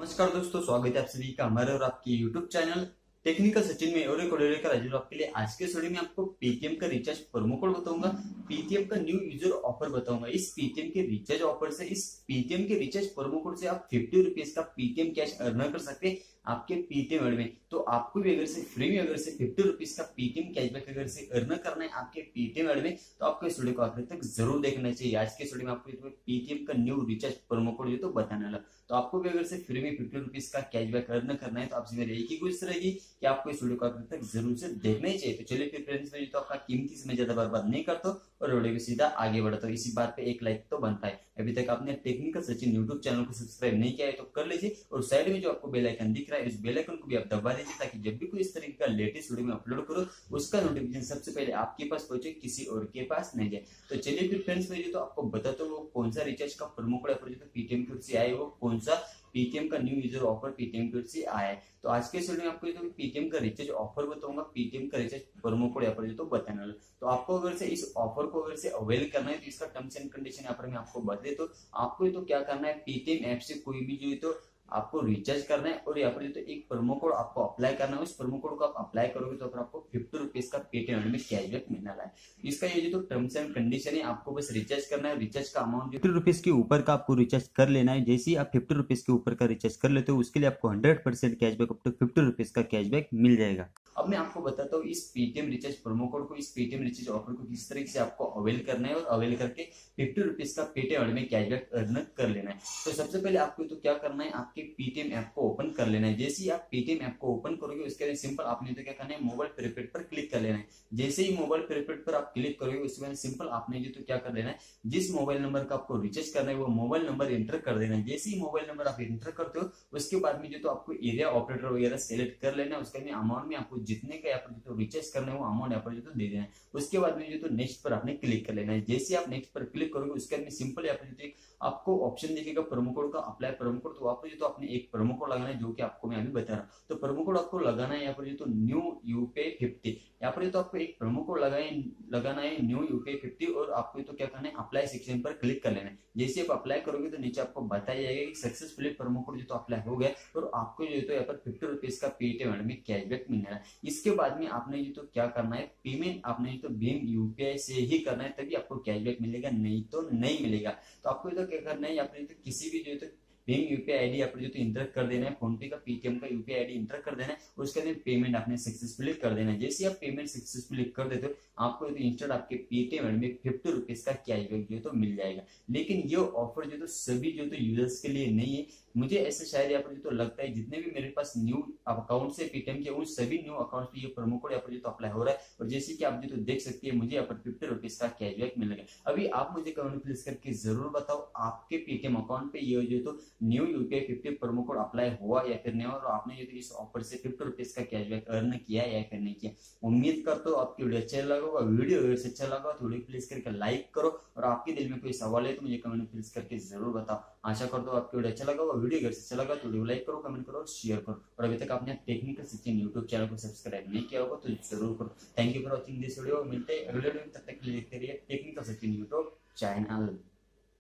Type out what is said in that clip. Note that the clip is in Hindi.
नमस्कार दोस्तों, स्वागत है आप सभी का हमारे और आपके YouTube चैनल टेक्निकल सचिन में और एक ऑडियो लेकर हाजिर हूं आपके लिए। आज के स्टूडियो में आपको पेटीएम का रिचार्ज प्रोमो कोड बताऊंगा, पेटीएम का न्यू यूजर ऑफर बताऊंगा। इस पेटीएम के रिचार्ज ऑफर से, इस पेटीएम के रिचार्ज प्रोमो कोड से आप 50 रुपीज का पेटीएम कैश अर्न कर सकते हैं आपके पेटीएम वर्ड में। तो आपको भी अगर से फ्री में अगर से 50 रुपीज का पेटीएम कैशबैक अगर से अर्न करना है आपके पेटीएम वर्ड में, तो आपको इस वीडियो को आखिर तक जरूर देखना चाहिए। आज के वीडियो में आपको पेटीएम का न्यू रिचार्ज प्रोमो कोड जो तो बताने वाला। तो आपको भी अगर से फ्री में 50 रुपीज का कैशबैक अर्न करना है तो आपसे मेरी एक ही गुजारिश रहेगी कि आपको इस वीडियो को आखिर तक जरूर से देखना ही चाहिए। तो चलिए फिर फ्रेंड्स, मैं तो आपका कीमती समय ज्यादा बर्बाद नहीं करता और वीडियो को सीधा आगे बढ़ता हूँ। इसी बात पे एक लाइक तो बनता है। अभी तक आपने टेक्निकल सचिन यूट्यूब चैनल को सब्सक्राइब नहीं किया है तो कर लीजिए, और साइड में जो आपको बेल आइकन दिख रहा है उस बेल आइकन को भी आप दबा दीजिए, ताकि जब भी कोई इस तरीके का लेटेस्ट वीडियो में अपलोड करो उसका नोटिफिकेशन सबसे पहले आपके पास पहुंचे, किसी और के पास नहीं जाए। तो चलिए फिर फ्रेंड्स, मैं तो आपको बताता हूँ वो कौन सा रिचार्ज का प्रोमो कोड पेटीएम की ओर से आए, वो कौन सा पेटीएम का न्यू यूजर ऑफर पेटीएम की ओर से आया है। तो आज के वीडियो में आपको तो पेटीएम का रिचार्ज ऑफर बताऊंगा, पेटीएम का रिचार्ज प्रोमो कोड यहाँ पर तो बताने वाला। तो आपको अगर से इस ऑफर को अगर से अवेल करना है तो इसका टर्म्स एंड कंडीशन यहाँ पर मैं आपको बता दे। तो आपको तो क्या करना है, पेटीएम ऐप से कोई भी जो है तो आपको रिचार्ज करना है और यहाँ पर तो एक प्रोमो कोड आपको अप्लाई करना है। उस प्रोमो कोड को आप अप्लाई करोगे तो आपको 50 रुपीज का पेटीएम में कैशबैक मिलने वाला है। इसका ये जो टर्म्स एंड कंडीशन है, आपको बस रिचार्ज करना है। रिचार्ज का अमाउंट 50 रुपीज के ऊपर का आपको रिचार्ज कर लेना है। जैसे ही आप 50 रुपीज के ऊपर का रिचार्ज कर लेते हो उसके लिए आपको 100% कैशबैक, अप टू 50 रुपीज का कैशबैक मिल जाएगा। अब मैं आपको बताता हूँ इस पेटीएम रिचार्ज प्रोमो कोड को, इस पेटीएम रिचार्ज ऑफर को किस तरीके से आपको अवेल करना है और अवेल करके 50 रुपीज का पेटीएम में कैशबैक अर्न कर लेना है। तो सबसे पहले आपको तो क्या करना है, आपके पेटीएम ऐप को ओपन कर लेना है। जैसे ही आप पेटीएम ऐप को ओपन करोगे उसके लिए सिंपल आपने तो क्या करना है, मोबाइल प्रीपेड पर क्लिक कर लेना है। जैसे ही मोबाइल प्रीपेड पर आप क्लिक करोगे उसके बाद सिंपल आपने जो तो क्या कर लेना है, जिस मोबाइल नंबर का आपको रिचार्ज करना है वो मोबाइल नंबर एंटर कर देना है। जैसे ही मोबाइल नंबर आप एंटर करते हो उसके बाद में जो तो आपको एरिया ऑपरेटर वगैरह सेलेक्ट कर लेना है। उसके बाद अमाउंट में आपको जितने का यहाँ पर जो रिचार्ज करना है वो अमाउंट यहाँ पर जो तो दे देना है। उसके बाद में जो तो नेक्स्ट पर आपने क्लिक कर लेना है। जैसे आप नेक्स्ट पर क्लिक करोगे उसके बाद सिंपल यहाँ पर जो आपको ऑप्शन दिखेगा प्रोमो कोड का, अप्लाई प्रोमो कोड। तो आपको जो तो अपने एक प्रोमो कोड लगाना है जो कि आपको मैं अभी बता रहा हूँ। तो प्रोमो कोड आपको लगाना है यहाँ पर जो तो न्यू यूपीआई 50। यहाँ पर तो आपको एक प्रोमो कोड लगाना है न्यू यूपीआई 50, और आपको तो क्या करना है, अप्लाई सेक्शन पर क्लिक कर लेना है। जैसे आप अप्लाई करोगे तो नीचे आपको बताया जाएगा कि सक्सेसफुली प्रोमो कोड जो तो अप्लाई हो गया और आपको जो तो यहाँ पर 50 रुपीज का पेटीएम में कैशबैक मिलना है। इसके बाद में आपने जो तो क्या करना है, पेमेंट आपने जो तो भीम यूपीआई से ही करना है, तभी आपको कैशबैक मिलेगा, नहीं तो नहीं मिलेगा। तो आपको तो क्या करना है, आपने तो किसी भी जो है तो भीम यूपीआई आईडी आपको जो तो इंटर कर देना है, फोन पे का पेटीएम का यूपीआई आईडी इंटर कर देना है। उसके बाद पेमेंट आपने सक्सेसफुली कर देना है। जैसे आप पेमेंट सक्सेसफुली कर देते हो आपको तो इंस्टेंट आपके पेटीएम में 50 रुपीज का कैशबैक जो तो मिल जाएगा। लेकिन ये ऑफर जो तो सभी जो तो यूजर्स के लिए नहीं है। मुझे ऐसे शायद यहाँ पर जो तो लगता है जितने भी मेरे पास न्यू अकाउंट से पेटीएम के उन सभी न्यू अकाउंट पे ये प्रोमो कोड यहाँ पर जो तो अप्लाई हो रहा है। और जैसे कि आप जो तो देख सकते हैं मुझे यहाँ पर 50 रुपीज का कैशबैक मिलेगा। अभी आप मुझे कमेंट प्लीज करके जरूर बताओ आपके पेटीएम अकाउंट पे ये जो तो new UPI 50 promo code apply हुआ या फिर नहीं हुआ, और आपने जो इस ऑफर से 50 रुपीज का कैशबैक अर्न किया या फिर नहीं किया। उम्मीद करता हूँ आपकी वीडियो अच्छा लगा होगा। वीडियो अगर अच्छा लगा तो वीडियो प्लीज करके लाइक करो, और आपके दिल में कोई सवाल है तो मुझे कमेंट प्लीज करके जरूर बताओ। आशा करता हूँ आपकी वीडियो अच्छा लगा होगा। वीडियो अगर अच्छा लगा तो वीडियो लाइक करो, कमेंट करो और शेयर करो। और अभी तक आपने टेक्निकल सचिन यूट्यूब चैनल को सब्सक्राइब नहीं किया होगा तो जरूर करो। Thank you for watching this video. मिलते हैं अगले वीडियो में, तब तक देखते रहिए टेक्निकल सचिन यूट्यूब चैनल।